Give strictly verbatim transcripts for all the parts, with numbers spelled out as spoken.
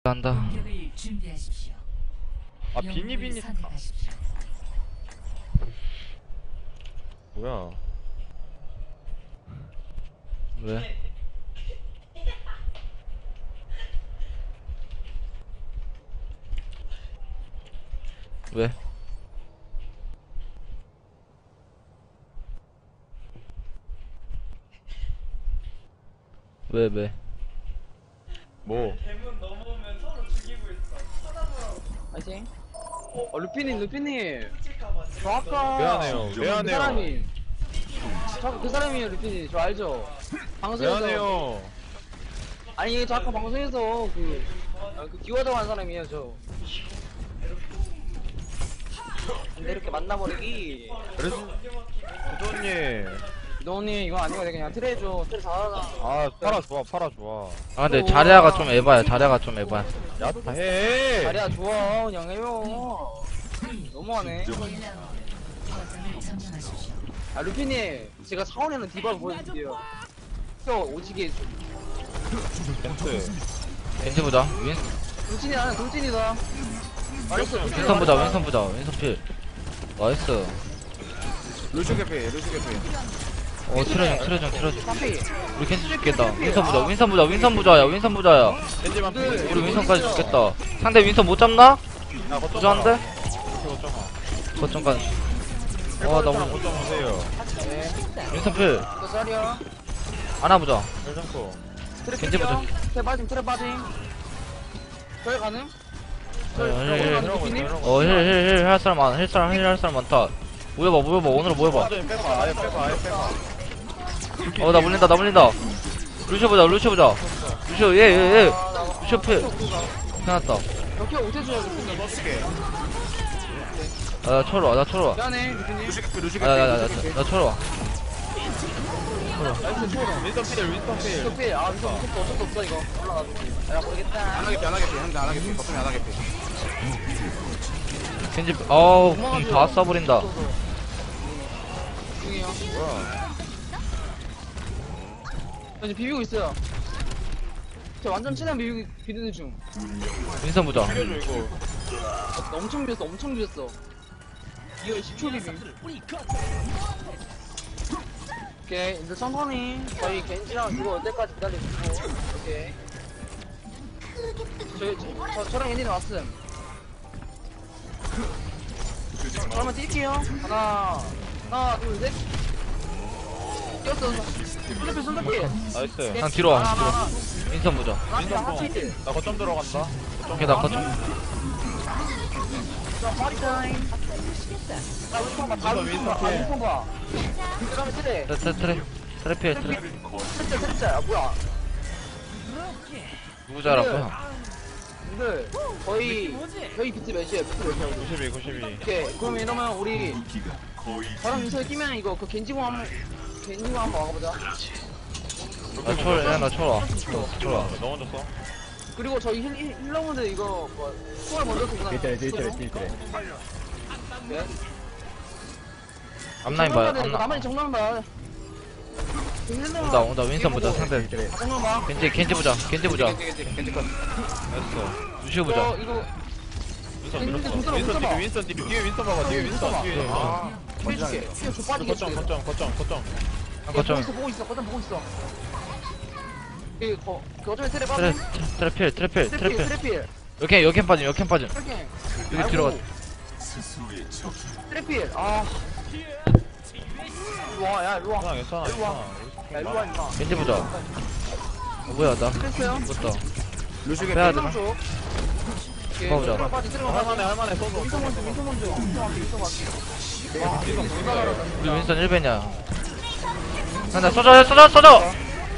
한다. 아 비니비니 아. 뭐야 왜? 왜? 왜 왜? 뭐 대문 넘어오면 서로 죽이고 있어. 쳐다보라고. 파이팅. 어, 루피님, 루피님. 칠까봐. 저 아까. 미안해요 그 미안해요 사람이. 저, 그 사람이에요, 루피님. 저 알죠? 방송에서. 미안해요 아니, 저 아까 방송에서 그, 아, 그 기화자고 한 사람이에요, 저. 근데 이렇게 만나버리기. 그래서 구도님 너님, 이거 아니거든. 그냥 트레 해줘. 트레 잘하잖아. 아 팔아 좋아 팔아 좋아 아 근데 자리아가 좀 에바야. 자리아가 좀 에바야. 야타 해 자리야, 좋아. 그냥 해요. 너무하네. 아, 루피님. 제가 사원에는 디바를 보여줄게요. 저 오지게. 벤트 겐지 보자. 윈 돌진이 나는 돌진이다. 말했어. 윈선 보자. 윈선 보자. 윈선 필. 나이스. 루슈 개피 루슈 개피 어 트레중 트레중 트레중. 카페. 우리 겐지 죽겠다. 윈선 보자. 윈선 보자. 윈선 보자야. 윈선 보자야. 겐지만 피 우리 윈선까지 죽겠다. 상대 윈선 못 잡나? 야 거점 부자한데? 거점 거점까지. 와 나 오늘 거점 오세요 네. 윈선 필. 몇 살이야? 안아 보자. 헬정코 트랩 겐지 보자. 트랩 빠짐, 트랩 빠짐. 저희 가능? 저희 어, 저희 예, 예. 가능, 루피님? 어 힐 힐 힐 할 사람 많아. 힐 사람 힐 할 사람 많다. 모여봐 모여봐 오늘은 모여봐. 완전히 빼봐 아예 빼봐 아예 빼봐 어 나 물린다 나 물린다. 루시오 보자 루시오 보자. 루시오 얘얘얘 아, 나- 루시오 필. 해놨다. 이렇게 못해줘야 루피님. 넣어줄게 아, 나 쳐러 와, 나 쳐러 와. 미안해, 루피님. 루슈 개피 루슈 아, 나, 나, 나, 개피 나, 나 쳐러 와. 나이스, 초로. 윈스턴 필 윈스턴 필 이거 빼. 아, 이거 어쩔 수 어쩔 수 없어, 이거. 올라가지고. 야, 모르겠다. 안 하겠지 안 하겠지 형들 안 하겠지 거점이 안 하겠지 겐지, 어우, 궁다 써버린다. 중이에요. 뭐야 저 이제 비비고 있어요. 저 완전 친한 비비, 비비는 중. 윈선 보자. 살려줘 이거 나 엄청 비볐어, 엄청 비볐어. 이거 십 초 비빔. 오케이, 이제 천천히 저희 겐지랑 이거 올 때까지 기다려주고. 오케이. 저희, 저, 저, 저랑 겐지는 왔음. 그러면 뛸게요. 하나, 하나, 둘, 셋. 뛰었어. 손잡이, 손잡이. 나이스 한 뒤로 와, 하나, 뒤로. 하나, 윈선 보자. 하나, 하나, 하나, 나 거점 들어간다 오케이, 나 거점. 자, 파리 타임. 나 윈통 봐, 다 윈통 봐, 아, 윈통 봐. 그 다음에 트레. 트레, 트레, 트레 필, 트레. 트레, 트레, 트레. 아, 뭐야. 누구 잘하고요? 근데 저희 저희 비트 몇이에요? 비트 몇이에요? 구십이 구십이 오케이. 그러면 이러면 우리 저랑 민서에 끼면 이거 그 겐지공 한번 겐지공 한번 와보자. 나 쳐러, 야, 나 쳐러 와. 쳐러 와. 너 먼저 써 그리고 저희 힐, 힐, 힐러분들 이거 뭐 총알 먼저 쓰구나. 딜트레 딜트레 딜트레 네. 앞라인 봐요, 앞라인. 나만이 정면 봐. 온다, 온다, 윈선 보자, 상대. 딜트레 정면 봐. 겐지, 겐지 보자, 겐지 보자. 겐지 컷 나이스. 루시오 이거 보자. 이거 윈스턴 겐지 밀었어 윈스턴 윈스턴 봐. 뒤에 윈스턴 뒤에 뒤에 윈스턴 봐봐 뒤에 윈스턴 뒤에 아, 해줄게. 이거 줘 빠지게. 거점 거점 거점 거점 한 보고 거점. 있어 보고 있어. 거점 보고 있어. 이거 거 거점에 트레 트레, 빠져. 트레 필, 트레 필, 트레 트레필 필. 트레필. 여캔, 여캔 빠짐, 여캔 빠짐. 트래킹. 여기 들어가. 트래필. 아. 일로와, 야, 일로와. 괜찮아 괜찮아 일로 와. 야, 일로와, 임마. 겐지 보자. 어, 뭐야, 나. 됐어요? 죽었다. 루슈 빼야 개피 되나? 줘. 가보자. 들어가, 빠지, 들어가, 할만해 빠지. 할만해 써줘 윈서 먼저, 윈서 먼저. 윈서 갈게, 윈서 갈게. 와, 누가 알아. 우리 윈스턴 일 배냐. 나 쏘져, 쏘져, 쏘져!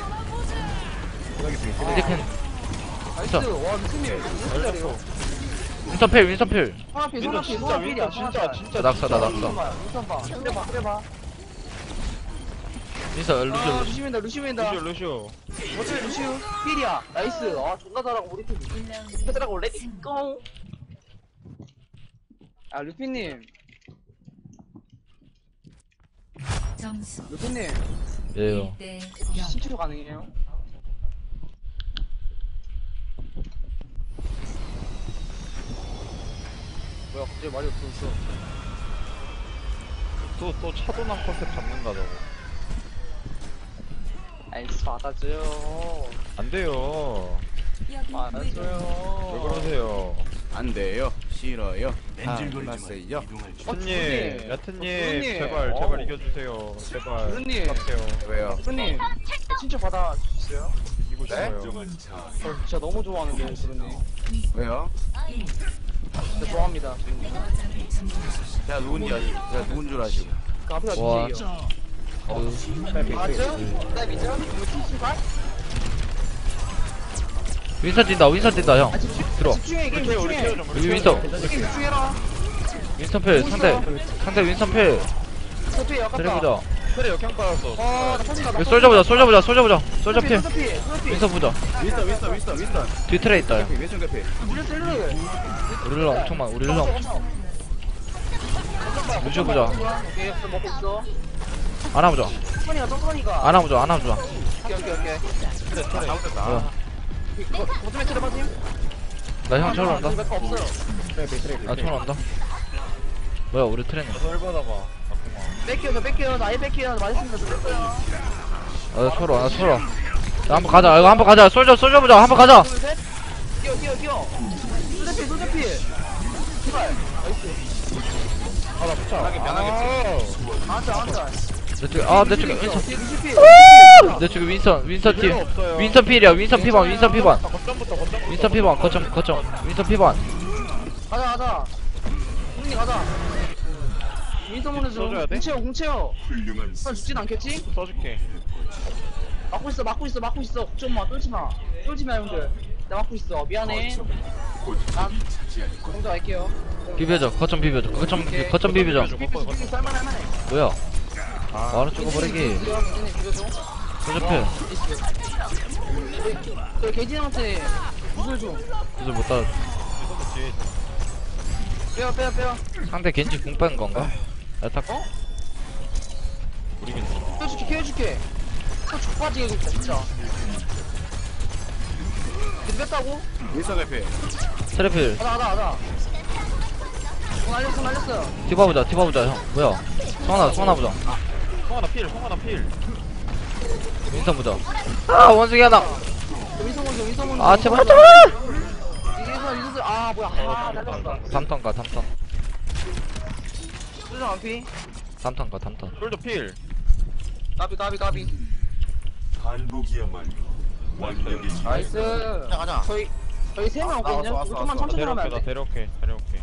이제캔. 나이스. 와, 미친님. 무슨 자리에요? 윈스턴 필, 윈스턴 필. 하나 필, 윈스턴 하나 필, 진짜 하나 필이야. 윈스턴 진짜 진짜 낙사, 나 낙사. 윈선 봐, 윈선 봐. 그래 봐, 그래 봐. 윈스턴, 루시오, 아, 루시오. 루시맨다, 루시맨다. 루슈 루슈 어차피 루시우. 필이야. 나이스. 아, 존나 잘하고, 우리 팀. 얘들하고 렛츠고. 아, 루피님. 점수 루피님. 예요. 대 신추 가능해요? 뭐야 갑자기 말이 없어졌어. 또또 차도남 컨셉 잡는다 저거. 아이스 받아줘요. 안 돼요. 받아줘요. 왜 그러세요? 안 돼요. 싫어요. 하나세요. 야트님, 야트님, 교수님. 제발 어. 제발 이겨주세요. 제발. 교수님. 부탁해요. 왜요? 교수님 진짜 받아주세요. 이기고 싶어요. 저 진짜 너무 좋아하는데 교수님. 왜요? 진짜 좋아합니다. 제가 누군지 아시, 제가 누군 줄 아시고. 그 앞에가 와. 주제예요. 그 맞죠? 나 믿죠? 이거 티슈가? 윈선 뛴다 윈선 뛴다 형. 아 집중. 들어. 집중해 게임 우리 집중해. 케어 좀. 여기 윈선 게임 집중해라. 윈선 필 상대 상대 윈선 필. 소피 아깝다. 때려보자. 그래 역행 받았어. 아, 나 터진다. 나 여기 솔져 보자 솔져 보자 솔져 보자 솔져 소피, 필. 소피, 소피. 윈선 보자. 윈스턴, 윈스턴, 윈스턴, 윈스턴. 뒤 트레 있다 형. 윈스턴 개피. 물렸어, 일로. 우리 힐러 엄청 많아 우리 힐러 루시오 보자. 오케이, 그럼 먹고 있어. 안아보자 천이가 천천히가. 안아보자 안아보자. 오케이, 오케이, 오케이. 그래, 그래. 잘못했다. 뭐야 이거 거점에 때려봐지. 나 형 처럼 온다. 이거 없어요. 나 처럼 온다. 뭐야 우리 트레는. 설 받아봐. 뺏겨, 저 뺏겨. 나 아예 뺏겨. 나 맞았습니다. 저 뺏겨요. 아나 처럼 나 처럼. 야 한번 가자 이거 한번 가자 솔져 솔져 보자 한번 가자. 둘, 셋. 뛰어, 뛰어, 뛰어. 소대피, 소대피. 제발. 나이스. 아나 붙여. 편하게, 편하게. 앉아, 앉아. 내 쪽에 아내 쪽에 윈선 뒤에 루시피. 내 쪽에 윈선 윈선 팀 필요 없어요. 윈선 필이야 윈선 피반 윈선 피반 자, 거점부터 거점부터. 윈선 피반 거점 거점 윈선 피반. 가자, 가자. 우리 가자. 윈서 보는 중. 써줘야 돼? 공채워, 공채워. 선 죽진 않겠지? 써줄게. 막고 있어, 막고 있어, 막고 있어. 걱정 마, 쫄지 마. 쫄지 마, 형들. 나 막고 있어. 미안해. 난 먼저 갈게요. 비벼줘 거점 비벼줘 거점 오케이. 거점 비벼줘. 비벼줘. 비비, 비비, 쌀만해, 할만해. 뭐야 바로 죽어버리기. 비벼줘, 비벼줘. 솔져 필. 저 개진한테 구슬 좀. 구슬 못 따. 윈스턴 뒤에 있어. 빼요, 빼요, 빼요. 상대 겐지 궁 뺀 건가? 야타 어? 우리 겐지. 껴줄게, 껴줄게. 또 족바지게 굴다 진짜. 근데 뺐다고? 윈스턴 개피. 트래필. 가자, 가자, 가자. 손 날렸어, 손 날렸어. 디바 보자 디바 보자 형 뭐야 성하나 성하나 보자. 송하나 필, 송하나 필. 윈선 보자. 아 원숭이 하나. 윈서 먼저, 윈서 먼저. 아 제발 제발. 이래서, 이래서, 아, 뭐야. 아, 날렸어. 담턴 가 담턴. 수정 안 피? 담턴 가 담턴. 솔도 필. 까비, 까비, 까비. 나이스. 가자, 가자. 저희, 저희 세 명 아, 없거든요? 왔어, 왔어, 조금만 왔어. 천천히 하면 데려올게, 안 나 돼. 데려올게, 데려올게.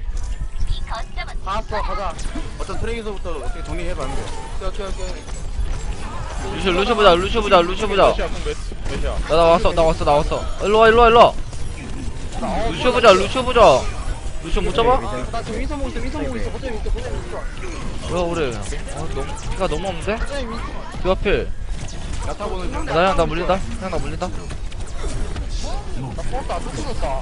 다 왔어, 가자. 어떤 트랙에서부터 어떻게 정리해봤는데. 오케이, 오케이, 오케이. 루시 루시 보자 루시 보자 루시 보자. 몇이야, 그럼 몇, 몇이야? 나, 나 왔어 나 왔어 나 왔어. 일로 와 일로 와 일로 와. 루시 보자 루시 보자. 루시 못 잡아? 나 지금 윈서 보고 있어, 윈서 보고 있어. 거점에 있어, 거점에 있어. 뭐야 우리. 아 너무 피가 너무 없는데? 거점에 윈서. 디바 필. 야타 보는 중. 나 형 나 물린다. 형 나 물린다. 나 뻗었다, 또 뻗었다.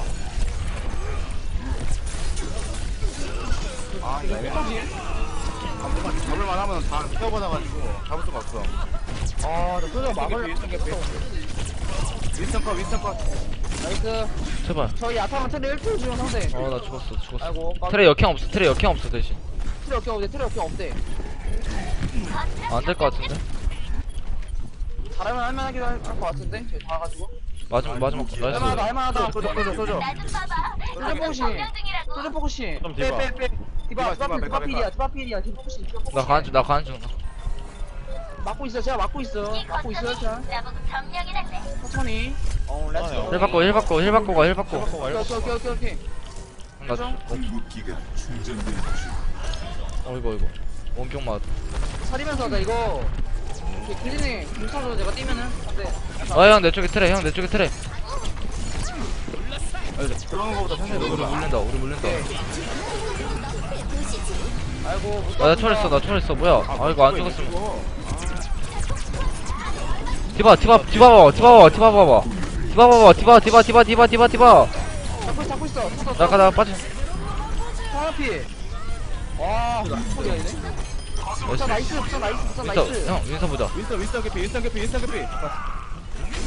아, 이거 어떡하지? 잡을만 하면 다 태워받아가지고 잡을 수가 없어. 아, 나 소정 막을 윈스턴 개피. 윈스턴 컷, 윈스턴 컷. 나이스. 제발. 저희 야타만 트레 일 킬 주는 상대. 어 나 죽었어 죽었어. 아이고, 트레 역행 없어 트레 역행 없어 대신. 트레 역경 없대, 트레 역경 없대. 안 될 것 같은데? 잘하면 할만하긴 할것 같은데? 저희 다 가지고. 마지막 마지막 할만하다, 나이스. 할만하다. 쏘죠, 쏘죠, 쏘죠. 소정 포시. 소정 포시. 좀 빼, 디바. 빼, 빼. 디바, 디바, 디바, 디바, 디바 디바. 필이야, 디바 필이야, 디바 포시, 디바 포시. 나 가는 중나 가는 중. 막고 있어, 제가 막고 있어. 막고 있어요, 자. 천천히. 어, 렛츠 아, 고. 힐 받고 힐 받고 힐 받고 가 힐 받고. 해먹고 오케이, 말고. 오케이, 오케이, 오케이. 나 죽. 어 이거 이거. 원격 맞. 살이면서 하자, 이거. 기린이 공차로 내가 뛰면은. 근데. 아형 내 쪽에 트레 형 내 쪽에 트레. 들어오는 거보다 천천히 우리 넣어봐. 물린다 우리 물린다. 아이고, 못 아 나 잡는다. 초랬어 나 초랬어 뭐야. 아 이거 안 죽었으면. 이거. 디바 디바 디바 봐봐 디바 봐봐 디바 봐봐. 디바 봐봐 디바 디바 디바 디바 디바 디바. 잡고 있어, 잡고 있어. 잡고 있어. 나가 나 빠져. 하나피. 와, 소리 아니네. 부산 나이스, 부산 나이스, 부산 윈서 나이스. 형 윈서 보자. 윈스턴, 윈스턴 개피, 윈스턴 개피, 윈스턴 개피.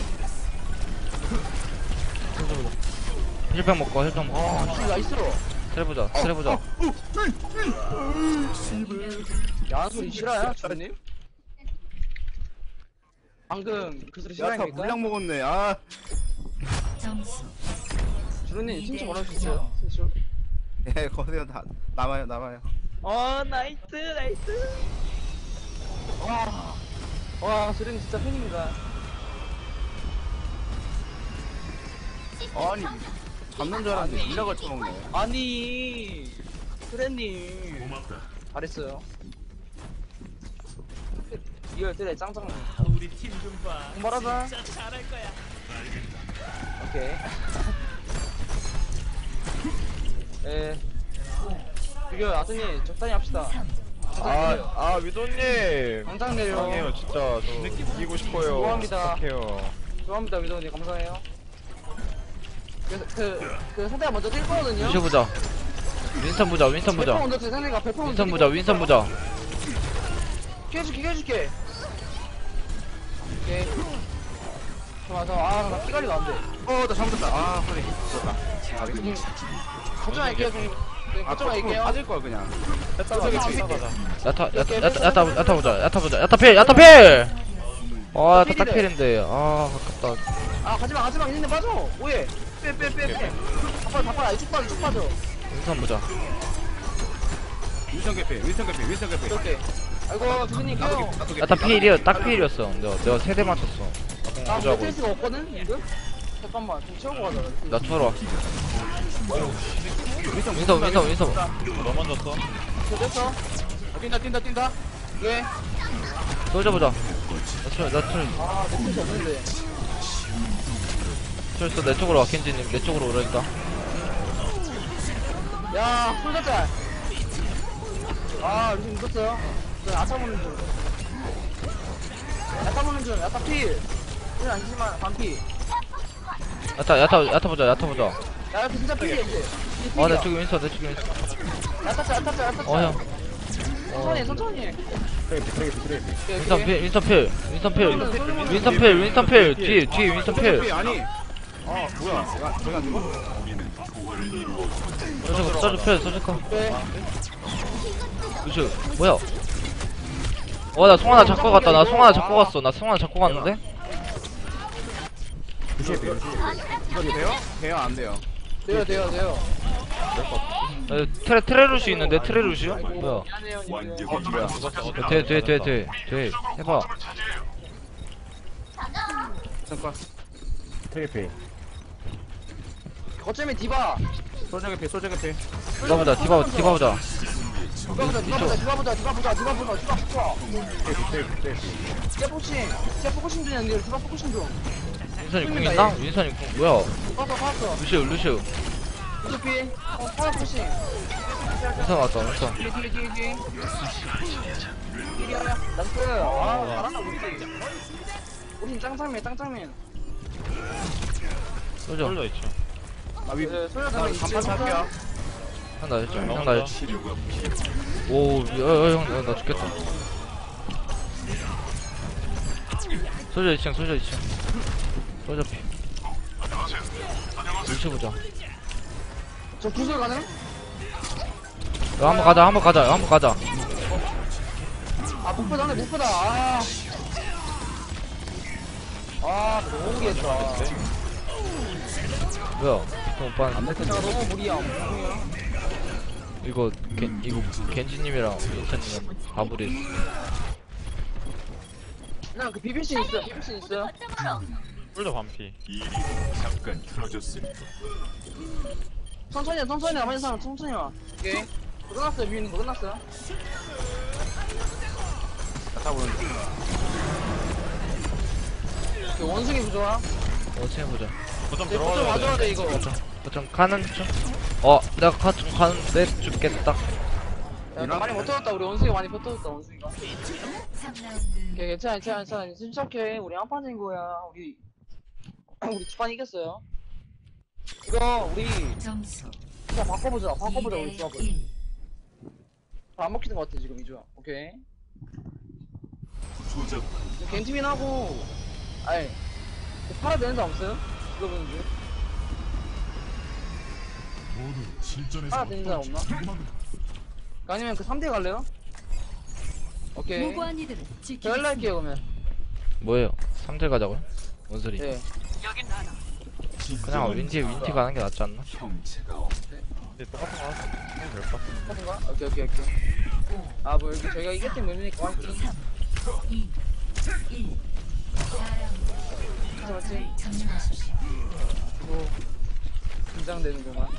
힐팩 먹고 힐팩 먹고. 아, 진짜 나이스로. 트레 보자 트레 보자. 야한 소리 싫어요, 주님? 방금 그 소리 야타 싫어합니까? 물량 먹었네. 아 점수 주님 진짜 뭐라고 주세요? 진짜. 예, 거세요. 다 남아요 남아요. 어 나이스 나이스. 와, 와 주님 진짜 팬입니다. 아니 잡는 줄 알았는데 물량을 쳐먹네. 아니 트렌님 잘했어요. 이걸 트레 짱짱. 우리 팀 좀 봐. 공발하자. 진짜 잘할 거야. 오케이. 예. 이거 아드님 적당히 합시다. 아, 아, 위도님. 당장 내려. 사랑해요, 진짜. 저 이기고 싶어요. 좋아합니다. 부탁해요. 죄송합니다 위도님 감사해요. 그, 그, 그 상대가 먼저 뛸 거거든요. 루시오 보자. 윈선 보자 윈선 백 퍼센트 보자. 먼저 제 상대가 백 퍼센트 윈선 보자 윈선 보자. 키워줄게 키워줄게. 오케이. 좋아 좋아. 아나 피관리가 안 돼. 어나 잘못했다. 아 소리. 죽었다. 음, 걱정할게요 좀. 네, 아 걱정할게요. 빠질 걸 그냥. 했다가 저기 가자. 야타 야타 야타 야타 야타 보자 야타 보자 야타 필 야타 필. 아 야타 딱 필인데 아 아깝다. 아 가지마 가지마 있는데 빠져. 뭐해? 빼 빼 빼 빼. 다 빠져 다 빠져. 이쪽 빠져 이쪽 빠져. 윈선 보자. 윈선 개피 윈선 개피 윈선 개피. 이렇게. 아이고 주님 껴요. 야타 필이야 딱 필이었어. 내가 내가 세대 맞췄어. 나 보자고. 매트리스가 없거든 지금. 잠깐만 좀 채우고 가자. 나 쳐라. 윈선 윈선 윈선 윈선. 너 먼저 써. 됐어. 아, 뛴다 뛴다 뛴다. 왜? 쏘자 보자. 나쳐나쳐 아 매트리스 없는데. 철수 내 쪽으로 와 켄지님 내 쪽으로 오라니까. 야 솔자짤. 아 루시 묻었어요. 저 야타 보는 중. 야타 보는 중. 야타 필. 필 아니지만 반피. 야타 야타 야타 보자 야타 보자. 야 야타 진짜 필이야 이제. 이제 아 내 필이야. 쪽에 윈선 내 쪽에 윈선. 야타짤 야타짤 야타짤. 어 형. 천천히 천천히. 윈선 필 윈선 필 윈선 필 윈선 필 윈선 필 뒤에 뒤에 윈선 필. 아니. 아 뭐야? 제가 제가 누구? 써줘 써줘 필 써줘 거. 네. 루슈 뭐야? 어 나 송 하나 잡고 갔다 나 송 하나 잡고 갔어 나 송 하나 잡고 갔는데? 이거 돼요? 돼요 안 돼요? 돼요 돼요 돼요. 에, 트레 트레 루시 있는데 트레 루시요? 뭐야? 미안해요 님들. 어 뭐야? 돼돼돼돼돼 돼. 해봐. 잠깐. 거점에 디바. 소저 개피 소저 개피. 디바 보자 디바 디바 보자. 디바 보자 디바 보자 디바 보자 디바 보자 디바 보자 디바 보자. 디바 포싱. 디바 포싱 중이야 디바 포싱 중. 윈선이 궁 있나? 윈선이 궁 뭐야? 봤어 봤어. 루시오 루시오. 루피. 어 파라 포싱. 윈선 왔다 윈선. 뒤에 뒤에 뒤에 뒤에. 뒤에 나이스. 아 잘한다 우리. 우린 짱짱맨 짱짱맨. 쏘죠. 홀더 있죠. 아위 네, 소녀 장면 있지. 간판 할게요. 형나 했죠 형나 했죠. 오형나 죽겠다. 소저 이 층 소저 이 층. 소저 피. 루시오 보자. 저 구슬 가능? 야, 한번 가자, 한번 가자, 한번 가자. 아 목표다 하네 목표다. 아. 아 너무 무리했다. 뭐야? 형 오빠는 제가 너무 무리야. 무리야. 이거 겐 이거 겐지님이랑 인찬님은 바브리. 그냥 그 비빌신 있어. 비빌신 있어요. 홀더 반피. 천천히 해, 천천히 해. 나머지 사람 천천히 와. 오케이. 끝났어요. 비비는 거 끝났어요. 다 보는 중. 오케이, 원숭이 부좋아. 어떻게 보자. 거점 내 거점 들어가야 와줘야 돼. 돼 이거. 좀 가는 중. 어, 내가 가좀 가는데 죽겠다. 야, 나 많이 버텨줬다. 우리 원숭이가 많이 버텨줬다. 원숭이가. 삼 라운드 오케이, 괜찮아, 괜찮아, 괜찮아. 침착해. 우리 한 판인 거야. 우리 우리 두 판 이겼어요. 이거 우리 점수 진짜 바꿔보자. 바꿔보자 우리 이 조합을. 대 일. 안 먹히는 것 같아 지금 이 조합. 오케이. 겐티민 하고, 아이, 팔아 되는 사람 없어요? 이거 보는 중. 하나 되는 사람 없나? 아니면 그 삼 대 갈래요? 오케이. 무고한 이들을 저 지키겠습니다. 헬라 할게요 그러면. 뭐예요? 삼 대 가자고요? 뭔 소리? 예. 그냥 윈티 윈티 가는 게 낫지 않나? 근데 똑같은 거 하나 해도 될까? 하든가? 오케이 오케이 오케이. 아 뭐 여기 저희가 이겼기 때문이니까 화이팅. 이, 일. 맞지 맞지? 점령하십시오. 뭐 긴장되는구만.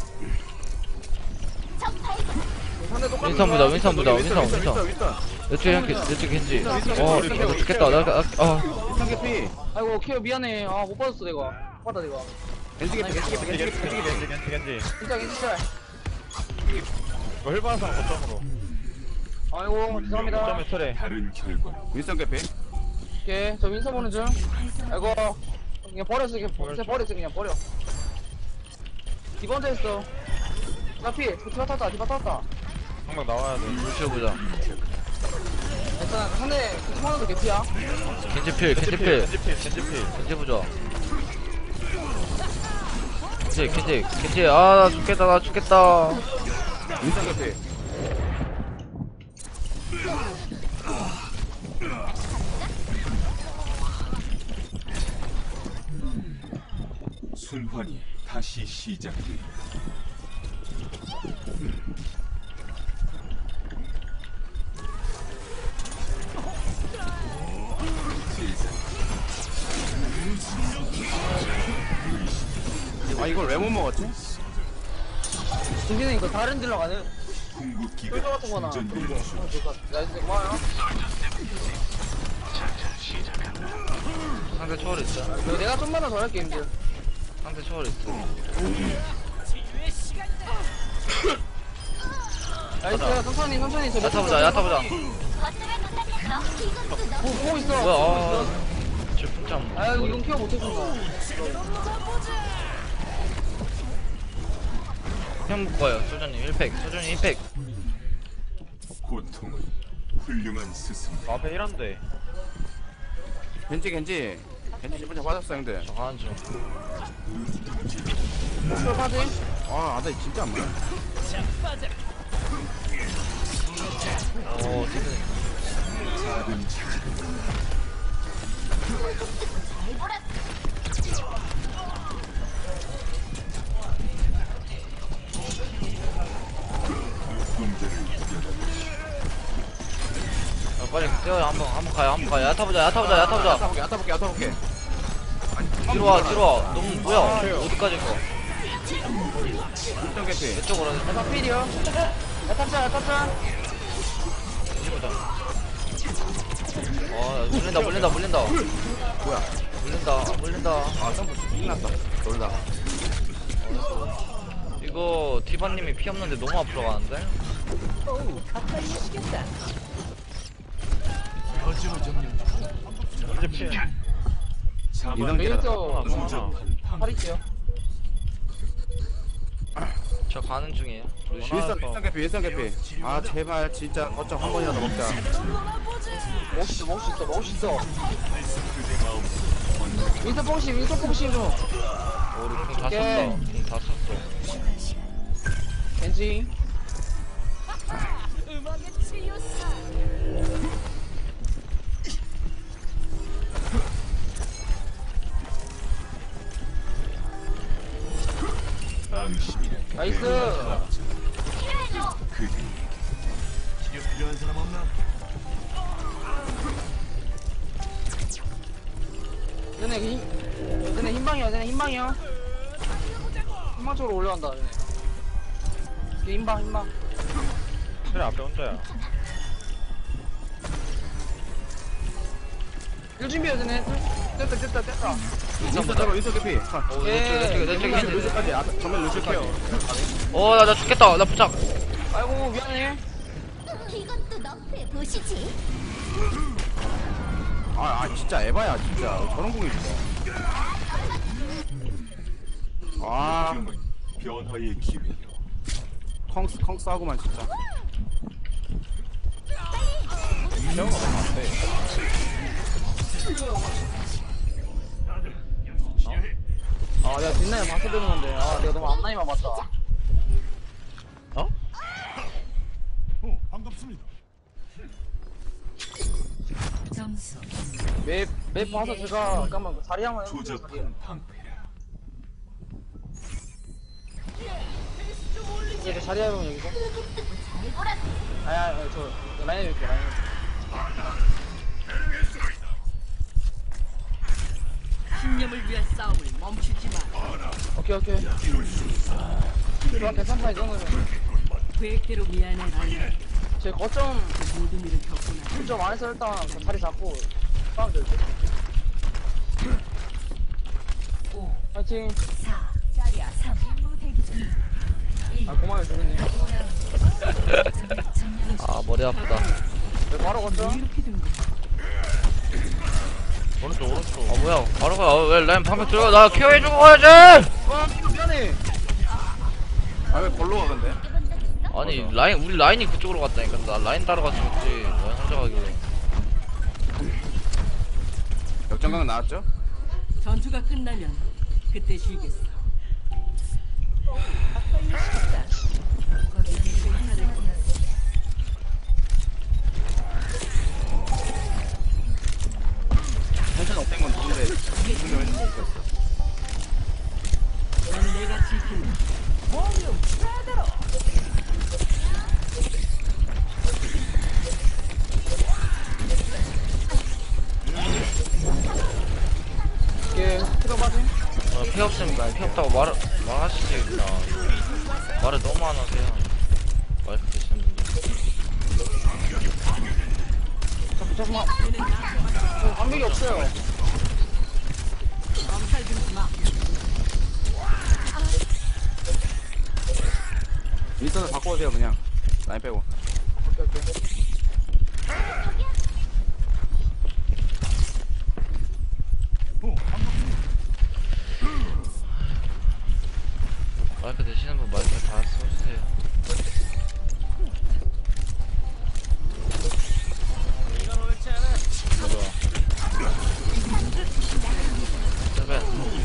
상대 똑같은 윈선 보자, 거야. 윈선 보자, 윈선, 윈선. 윈스턴 내쪽 형, 내쪽 겐지. 어, 나 죽겠다. 나, 아, 아. 윈스턴 개피 아이고 케어 미안해. 아 못 받았어 내가. 못 받아 내가. 겐지 개피 겐지 개피 겐지 개피 겐지 개피 겐지 겐지 진짜 진짜. 이거 힐 받은 사람 거점으로 아이고 죄송합니다. 거점에 틀에 윈스턴 개피 오케이 저 윈서 보는 중. 아이고 그냥 버렸어 그냥 버렸어 버렸어 그냥 버려. 디번째 했어. 나피 디바 탔다 디바 탔다. 한 명 나와야 돼 루시오 보자. 일단 상대 스마트도 개피야. 겐지 필, 겐지 필. 겐지 필 겐지 필 겐지 보자. 겐지, 겐지, 겐지. 아, 나 죽겠다, 나 죽겠다. 윈스턴 개피 순환이 다시 시작됩니다. 아 이걸 왜 못 먹었지? 준비는 이거 다른 딜러 가는. 궁극기가 꿀 같은 거나. 충전되는 중. 나이스 고마워요. 상대 초월 있어. 이거 내가 좀만 더 할게 임들. 상대 초월 있어. 나이스 천천히 천천히 저 야타 보자, 야타 보자. 보, 보고 있어. 뭐야, 아. 질풍참. 아유 이건 케어 못해준다. 형 묶어요, 소전님. 일 팩, 소전님 일 팩. 고통은 훌륭한 스승. 앞에 일한데 겐지 겐지 겐지 진짜 받았어 형들 저 가는 중. 목표 파지? 아 아들 진짜 안 맞아 오, 디즈니. 작은 아, 빨리 뛰어요. 한번, 한번 가요, 한번 가요. 야타 보자, 야타 보자, 야타 보자. 야타 볼게 야타 볼게 야타 볼게 뒤로 와, 뒤로 와. 너무, 뭐야. 어디까지 가? 윈스턴 개피 이쪽으로. 야타 필이요. 야타짜 야타짜. 해보자. 어, 물린다, 물린다, 물린다. 뭐야 물린다, 물린다. 아 점프 끝났다 놀다가 이거 디바님이 피 없는데 너무 앞으로 가는데? 겐지 필 이런 게 레이저 아, 팔이지요. 저 가는 중이에요. 루시. 윈스턴 윈스턴 개피 윈스턴 개피 아 제발 진짜 거점 한 번이라도 먹자 먹을 수 있어 먹을 수 있어 먹을 수 있어. 윈터 뽕시 윈터 뽕시 좀. 오, 우리 궁다 오케이. 썼다. 궁다 썼어. 겐지. 당신이란 나이스. 그대 얘네 힘, 얘네 힘방이야, 얘네 힘방이야. 힘방 쪽으로 올라간다, 얘네. 이게 힘방, 힘방. 틀에 앞에 혼자야 일 준비해, 얘네. 됐다, 됐다, 됐다. 윈스턴 잡아 윈스턴 개피 오, 내 쪽에, 내 쪽에, 내 쪽에 겐지. 루시까지 아 정면 루시 케어 어, 나, 나 죽겠다. 나 부착. 아이고, 미안해. 이것도 너프해 보시지. 아, 아 진짜 에바야 진짜 저런 공이 있어 아 지금은 변화의 기회요. 컹스 컹스 하고만 진짜 세워가 너무 안돼 아, 내가 뒷라인 봤어 되는 건데. 아, 내가 너무 앞라인만 봤다. 어? 어, 반갑습니다. 점수 맵, 맵 봐서 제가 잠깐만 그 자리 한번 해볼게요. 자리. 조잡한 방패라. 이제 그 자리 해보면 여기서. 아니 아니 저 라인 해볼게요. 라인 해볼게요. 신념을 위한 싸움을 멈추지 마. 오케이 오케이. 그럼 괜찮다 이 정도면. 계획대로 미안해 라이언. 제 거점 모든 일을 겪구나. 거점 안에서 일단 그 자리 잡고 싸우면 될지. 오, 파이팅. 사, 자리야 삼, 임무 대기 중. 아 고마워요 주근님. 아 머리 아프다. 네, 바로 거점. 이렇게 된 거야. 오른쪽 오른쪽. 아 뭐야 바로 가. 어, 왜 라인 방금 들어가. 나 케어해주고 가야지. 와 미안해. 아 왜 걸로 가 근데? 아니 라인 우리 라인이 그쪽으로 갔다니까. 나 라인 따라갔지 그치. 라인 혼자 가길래. 역전각 나왔죠? 전투가 끝나면 그때 쉬겠어. 텐션 업된 건 좋은데 무슨 왜 이렇게 넌 내가 지킨다. 이게 필요 빠짐. 어, 피 없으면 피 없다고 말 말하시지 그냥. 말을 너무 안 하세요. 마이크 드시는 분들. 잠깐 잠깐만. 저 방벽이 없어요. 엄살 들지 마. 윈스턴을 바꿔오세요 그냥 라인 빼고. 오케이 오케이. 마이크 드시는 분 마이크 다 써주세요. 세븐.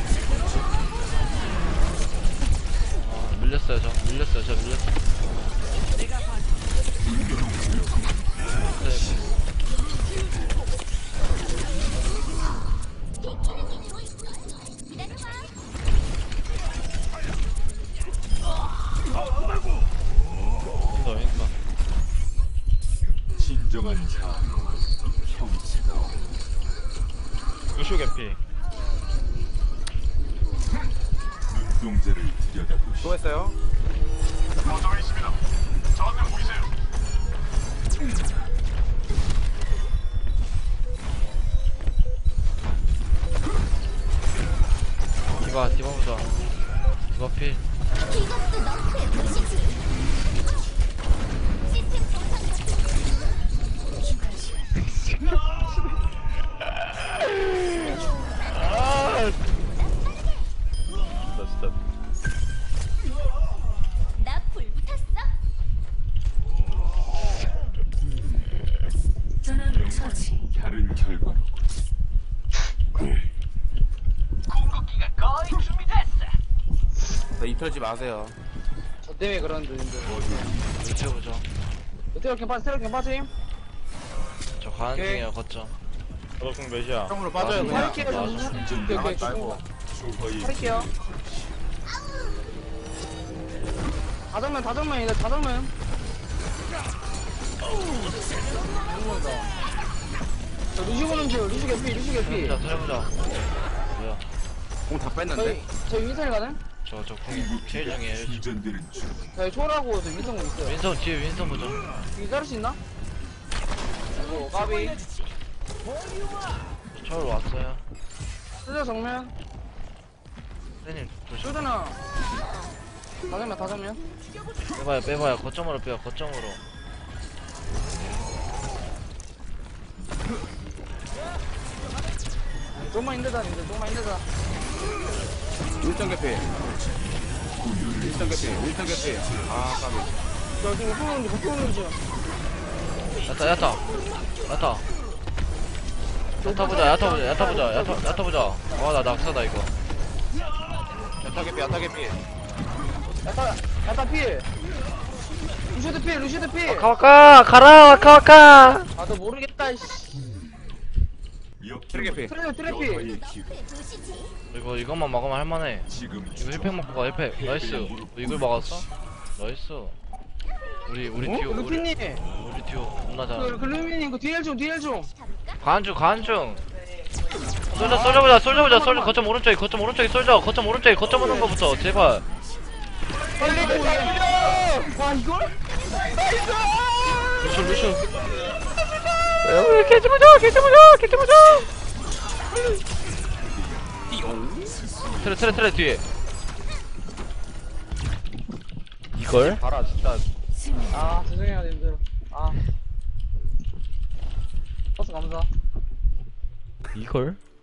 아 밀렸어요 저 밀렸어요 저 밀렸어요. 네. 윈서 윈서. 진정한 자, 형체다. 루슈 개피. 눈동자를 들여다보시. 수고했어요. 디바 디바 보자. 디바 필. 이것도 너프의 도시지. 시스템 나 진짜. 나불 붙었어. 전원 처치. 다른 결과로. 자, 이 털지 마세요. 저 때문에 그런 중인데. 이렇게 보자. 스테로 캠 빠짐. 스테로 캠 빠짐. 저 가는 오케이. 중이에요 거점. 저도 공 몇이야? 형으로 빠져요 그냥. 할게요 저는. 오케이 오케이. 말고. 조화의 할게요. 다정면 다정면이다 다정면. 죽는다. 저 루시 보는 줄 루시 개피 루시 개피. 살려보자 살려보자. 뭐야 공다 뺐는데? 저희 저희 윈선이 가는? 저저 궁이 제일 중이에요 지금. 충전되는 중. 저희 초라고 저 윈선 공 있어요. 윈선 뒤에 윈선 보자. 이거 자를 수 있나? 아이고 까비. 저로 왔어요. 수저 정면. 선생님 조심. 쇼드나 다정면 다정면. 빼봐요 빼봐요 거점으로 빼요 거점으로. 조금만 힘들다 힘들 조금만 힘들다. 윌턴 개피. 윌턴 개피. 윌턴 개피. 아 까비. 저 지금 쏘는 중 쏘는 중. 야타 야타 야타 야타 보자 야타 보자 야타 보자 야타 야타 보자. 아나 낙사다 이거. 야타 개피 야타 개피. 야타 야타 필. 루시드 필 루시드 필. 와카와카 가라 와카와카. 아너 모르겠다 이씨. 역경을 트레 트레 필. 여호와의 기회. 이거 이것만 막으면 할만해. 지금 이거 힐팩 먹고 가 힐팩. 나이스. 너 이걸 막았어? 나이스. 우리 우리 어? 듀오 우리, 루피님. 우리 듀오 겁나 그, 잘. 그 루피님 그 뒤엘 좀 뒤엘 좀. 간중 간중. 솔져 솔져 보자 솔져 보자 솔져 거점 오른쪽에 거점 오른쪽에 솔져 거점 오른쪽에 거점 오는 거부터 제발. 빨리 와 이걸? 루슈 루슈. 개지 보자 개지 보자 개지 보자. 트레 트레 트레 뒤에. 이걸? 봐라 진짜. 아 죄송해요 님들. 아 버스 감사. 이걸?